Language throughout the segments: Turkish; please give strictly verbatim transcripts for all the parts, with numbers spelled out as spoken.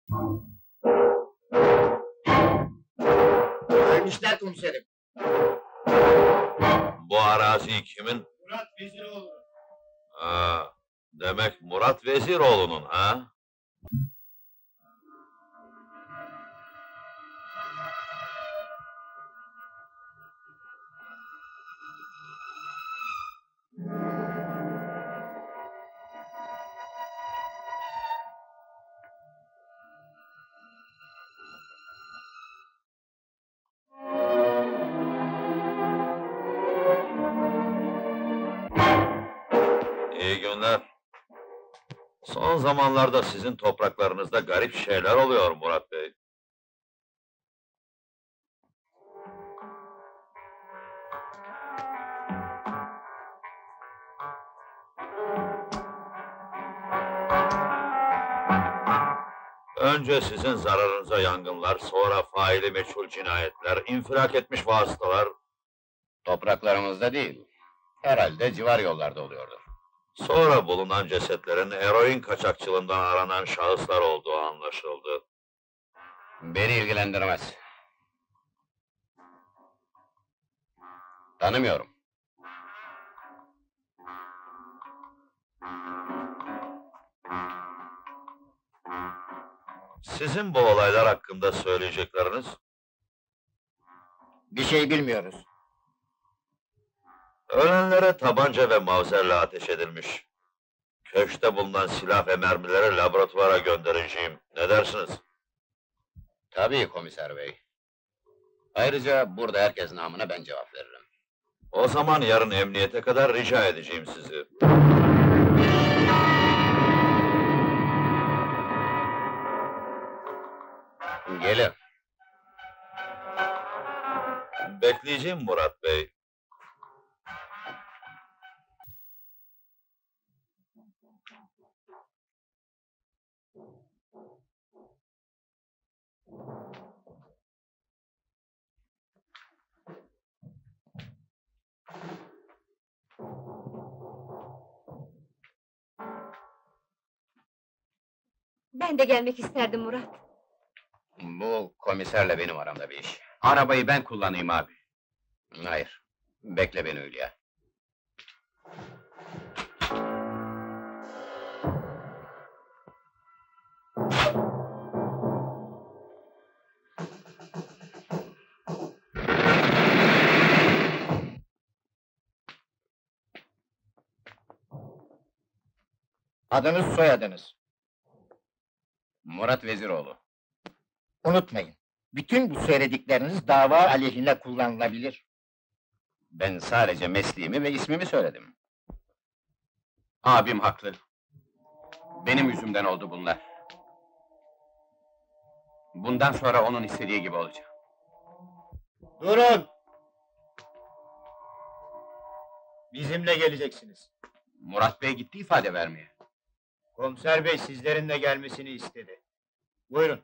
Gelmişler komiserim. Bu arazi kimin? Murat Veziroğlu. Ha, demek Murat Veziroğlu'nun ha? İyi günler. Son zamanlarda sizin topraklarınızda garip şeyler oluyor Murat Bey. Önce sizin zararınıza yangınlar, sonra faili meçhul cinayetler, infilak etmiş vasıtalar... Topraklarımızda değil, herhalde civar yollarda oluyordur. Sonra bulunan cesetlerin eroin kaçakçılığından aranan şahıslar olduğu anlaşıldı. Beni ilgilendirmez. Tanımıyorum. Sizin bu olaylar hakkında söyleyecekleriniz? Bir şey bilmiyoruz. Ölenlere tabanca ve mavzerle ateş edilmiş. Köşkte bulunan silah ve mermileri laboratuvara göndereceğim. Ne dersiniz? Tabii komiser bey. Ayrıca burada herkes namına ben cevap veririm. O zaman yarın emniyete kadar rica edeceğim sizi. Gelin. Bekleyeceğim Murat Bey. Ben de gelmek isterdim Murat. Bu komiserle benim aramda bir iş. Arabayı ben kullanayım abi. Hayır. Bekle beni Hülya. Adınız, soyadınız. Murat Veziroğlu. Unutmayın. Bütün bu söyledikleriniz dava aleyhine kullanılabilir. Ben sadece mesleğimi ve ismimi söyledim. Abim haklı. Benim yüzümden oldu bunlar. Bundan sonra onun istediği gibi olacak. Durun! Bizimle geleceksiniz. Murat Bey gitti ifade vermeye. Komiser bey sizlerin de gelmesini istedi. Buyurun.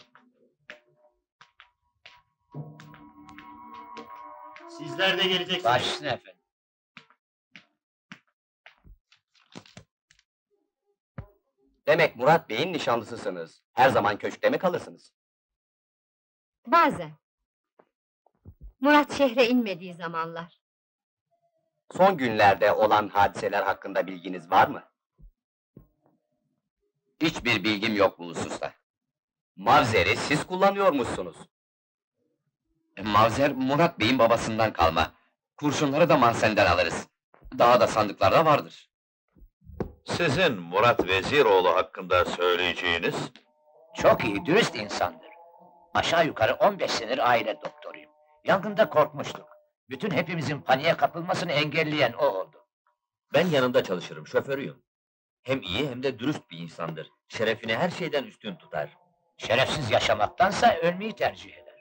Sizler de geleceksiniz. Başüstüne efendim. Demek Murat Bey'in nişanlısısınız. Her zaman köşkte mi kalırsınız? Bazen. Murat şehre inmediği zamanlar. Son günlerde olan hadiseler hakkında bilginiz var mı? Hiçbir bilgim yok bu hususta. Mavzeri siz kullanıyormuşsunuz. Mavzer, Murat Bey'in babasından kalma. Kurşunları da Mansel'den alırız. Daha da sandıklarda vardır. Sizin Murat Veziroğlu hakkında söyleyeceğiniz... Çok iyi, dürüst insandır. Aşağı yukarı on beş senedir aile doktoruyum. Yangında korkmuştuk. Bütün hepimizin paniğe kapılmasını engelleyen o oldu. Ben yanında çalışırım, şoförüyüm. Hem iyi hem de dürüst bir insandır. Şerefini her şeyden üstün tutar. Şerefsiz yaşamaktansa ölmeyi tercih eder.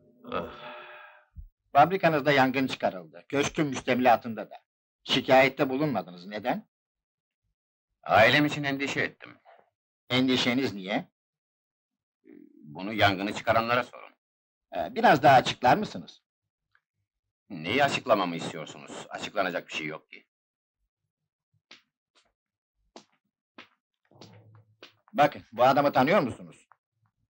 Fabrikanızda yangın çıkarıldı. Köşkün müştemilatında da. Şikayette bulunmadınız. Neden? Ailem için endişe ettim. Endişeniz niye? Bunu yangını çıkaranlara sorun. Ee, biraz daha açıklar mısınız? Neyi açıklamamı istiyorsunuz? Açıklanacak bir şey yok ki. Bakın, bu adamı tanıyor musunuz?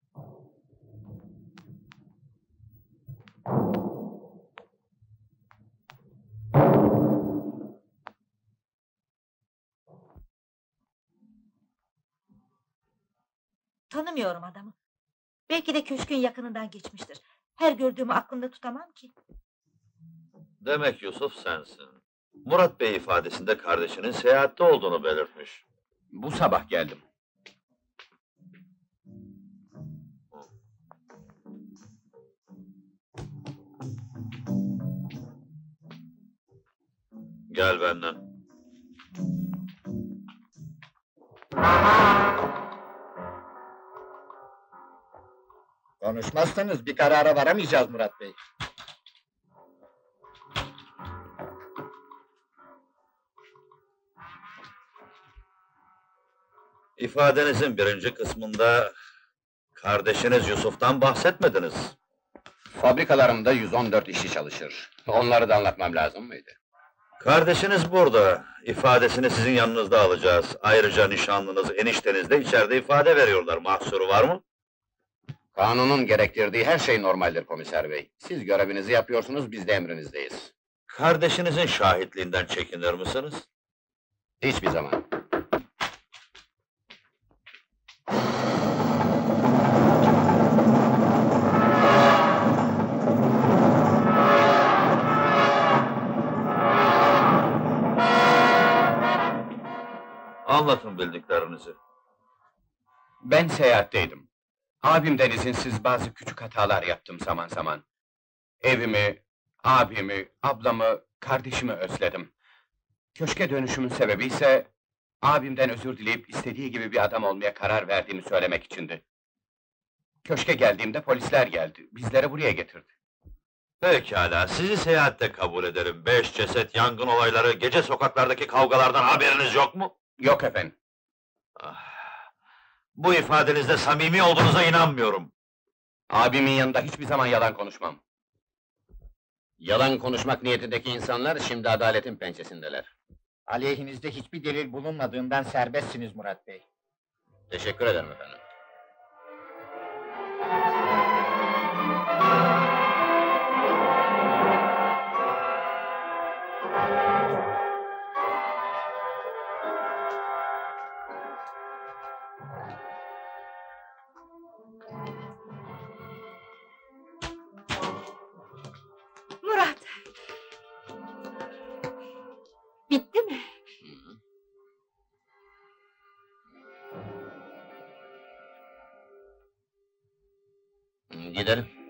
Tanımıyorum adamı. Belki de köşkün yakınından geçmiştir. Her gördüğümü aklımda tutamam ki. Demek Yusuf sensin. Murat Bey ifadesinde kardeşinin seyahatte olduğunu belirtmiş. Bu sabah geldim. Gel benden. Konuşmazsanız bir karara varamayacağız Murat Bey. İfadenizin birinci kısmında kardeşiniz Yusuf'tan bahsetmediniz. Fabrikalarımda yüz on dört işçi çalışır. Onları da anlatmam lazım mıydı? Kardeşiniz burada. İfadesini sizin yanınızda alacağız. Ayrıca nişanlınız, enişteniz de içeride ifade veriyorlar. Mahsuru var mı? Kanunun gerektirdiği her şey normaldir komiser bey. Siz görevinizi yapıyorsunuz, biz de emrinizdeyiz. Kardeşinizin şahitliğinden çekinir misiniz? Hiçbir zaman. Anlatın bildiklerinizi. Ben seyahatteydim. Abimden izinsiz bazı küçük hatalar yaptım zaman zaman. Evimi, abimi, ablamı, kardeşimi özledim. Köşke dönüşümün sebebi ise abimden özür dileyip istediği gibi bir adam olmaya karar verdiğimi söylemek içindi. Köşke geldiğimde polisler geldi. Bizleri buraya getirdi. Pekala, sizi seyahatte kabul ederim. Beş ceset, yangın olayları, gece sokaklardaki kavgalardan haberiniz yok mu? Yok efendim. Ah, bu ifadenizde samimi olduğunuza inanmıyorum. Abimin yanında hiçbir zaman yalan konuşmam. Yalan konuşmak niyetindeki insanlar şimdi adaletin pençesindeler. Aleyhinizde hiçbir delil bulunmadığından serbestsiniz Murat Bey. Teşekkür ederim efendim. Murat! Bitti mi? Gidelim.